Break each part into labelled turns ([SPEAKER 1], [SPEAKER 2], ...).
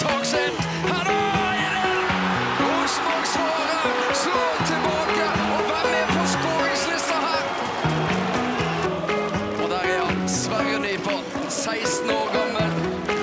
[SPEAKER 1] tar sin. Her da igjen! Rosenborg-spiller slår tilbake, og hvem er på skåringslista her? Og der er han, Sverre Nypans, 16 år gammel.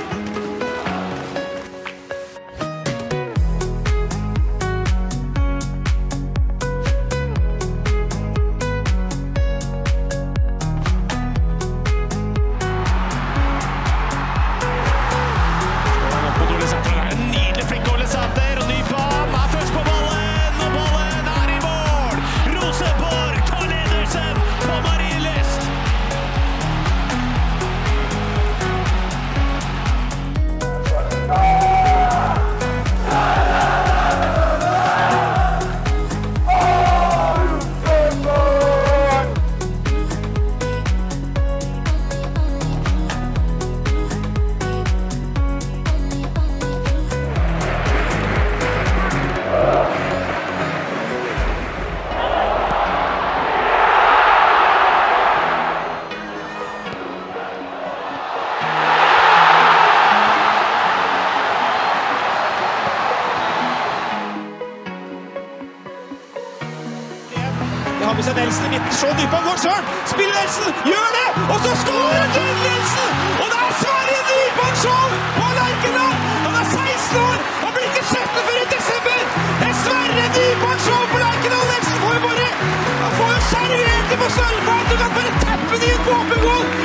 [SPEAKER 2] Nelson i midten, så Nypan går selv, spiller Nelson, gjør det, og så skårer Nelson, og det er Sverre Nypan show på Lerkendal, han er 16 år, han blir ikke 17 før i desember, det er Sverre Nypan show på Lerkendal, Nelson får jo servert det på sølvfat, du kan bare tappe det i en åpen goal,